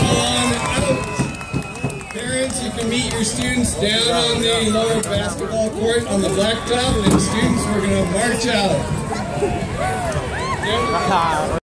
on out. Parents, you can meet your students down on the lower basketball court on the blacktop, and students, we're going to march out. Yep.